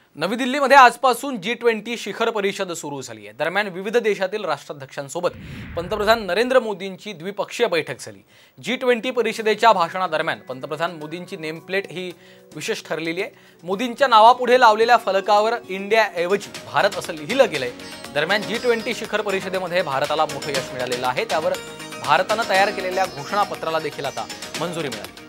नवी दिल्लीमध्ये आजपासून G20 शिखर परिषद सुरू झाली आहे। दरम्यान विविध देशातील राष्ट्राध्यक्षांसोबत पंतप्रधान नरेंद्र मोदींची द्विपक्षीय बैठक झाली। G20 परिषदेच्या भाषणादरम्यान पंतप्रधान मोदींची नेमप्लेट ही विशेष ठरलेली आहे। मोदींच्या नावापुढे लावलेल्या फलकावर इंडिया ऐवजी भारत असं लिहिलं गेलंय। दरम्यान G20 शिखर परिषदेमध्ये भारताला मोठं यश मिळालेलं आहे। त्यावर भारताने तयार केलेल्या घोषणापत्राला देखील आता मंजुरी मिळाली।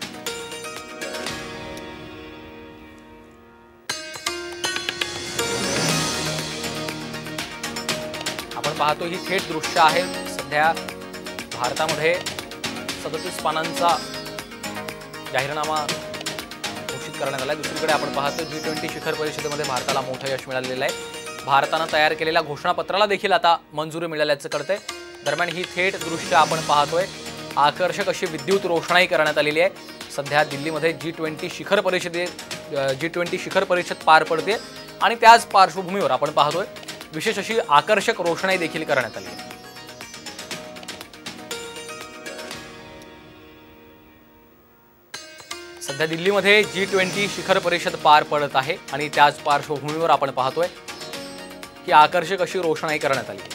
आपण पाहतो ही थेट दृश्य आहे। सध्या भारतामध्ये 37 पानांचा जाहीरनामा घोषित करण्यात आला आहे। दुसरीकडे आपण पाहतो G20 शिखर परिषदेमध्ये भारताला मोठं यश मिळालेलं आहे। भारताने तयार केलेल्या घोषणापत्राला देखील आता मंजुरी मिळाल्याचं कळतंय। दरम्यान ही थेट दृश्य आपण पाहतोय। आकर्षक अशी विद्युत रोषणाई करण्यात आलेली आहे। सध्या दिल्लीमध्ये G20 शिखर परिषद पार पडते आणि त्याच पार्श्वभूमीवर आपण पाहतोय विशेष अशी आकर्षक रोषणाई देखील करण्यात आली आहे। सध्या दिल्लीमध्ये G20 शिखर परिषद पार पडत आहे आणि त्याच पार्श्वभूमीवर आपण पाहतोय की आकर्षक अशी रोषणाई करण्यात आली आहे।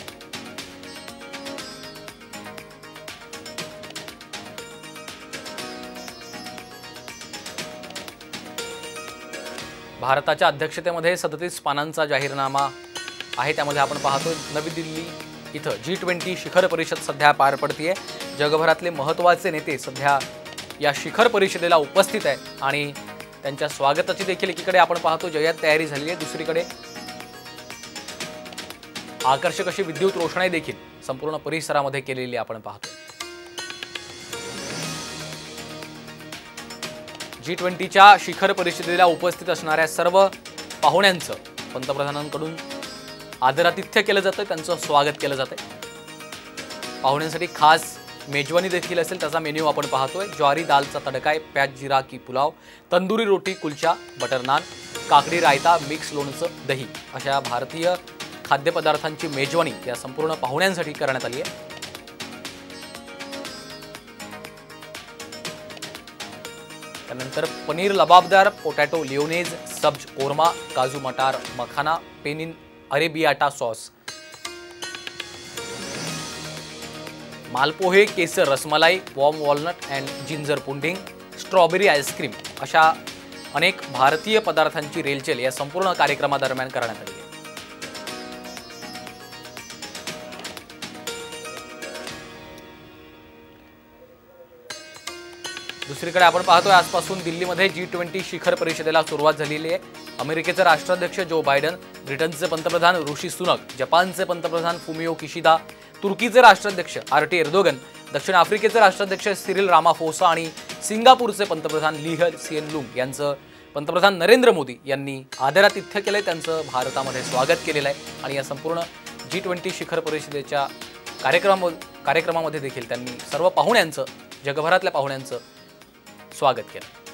भारताच्या अध्यक्षतेमध्ये 37 पानांचा जाहीरनामा आहे। त्यामध्ये आपण पाहतोय नवी दिल्ली इथं G20 शिखर परिषद सध्या पार पडतीये। जगभरातले महत्त्वाचे नेते सध्या या शिखर परिषदेला उपस्थित आहे आणि त्यांच्या स्वागताची देखील एकीकडे आपण पाहतो जय्यत तयारी झाली आहे। दुसरीकडे आकर्षक अशी विद्युत रोषणाई देखील संपूर्ण परिसरामध्ये केलेली आपण पाहतो। G20च्या शिखर परिषदेला उपस्थित असणाऱ्या सर्व पाहुण्यांचं पंतप्रधानांकडून आदरातिथ्य केलं जातं, त्यांचं स्वागत केलं जातं। पाहुण्यांसाठी खास मेजवानी देखील असेल, त्याचा मेन्यू आपण पाहतोय। ज्वारी दालचा तडका आहे, प्याज जीरा की पुलाव, तंदुरी रोटी, कुलचा, बटर नान, काकडी रायता, मिक्स लोणचं, दही अशा भारतीय खाद्यपदार्थांची मेजवानी या संपूर्ण पाहुण्यांसाठी करण्यात आली आहे। त्यानंतर पनीर लबाबदार, पोटॅटो लिओनेज, सब्ज कोरमा, काजू मटार मखाना, पेनिन अरेबियाटा सॉस, मालपोहे, केसर rasmalai, warm walnut and ginger pudding, strawberry ice cream अशा अनेक भारतीय पदार्थांची रेलचेल या संपूर्ण कार्यक्रमादरम्यान करण्यात आली आहे। दुसरीकडे आपण पाहतोय आजपासून दिल्लीमध्ये G20 शिखर परिषदेला सुरुवात झालेली आहे। अमेरिकेचे राष्ट्राध्यक्ष जो बायडन, ब्रिटनचे पंतप्रधान ऋषी सुनक, जपानचे पंतप्रधान फुमियो किशिदा, तुर्कीचे राष्ट्राध्यक्ष RT एर्दोगन, दक्षिण आफ्रिकेचे राष्ट्राध्यक्ष सिरिल रामाफोसा आणि सिंगापूरचे पंतप्रधान ली सिएन लुंग यांचं पंतप्रधान नरेंद्र मोदी यांनी आदरातिथ्य केलंय। त्यांचं भारतामध्ये स्वागत केलेलं आहे आणि या संपूर्ण G20 शिखर परिषदेच्या कार्यक्रमामध्ये देखील त्यांनी सर्व पाहुण्यांचं, जगभरातल्या पाहुण्यांचं स्वागत केलं।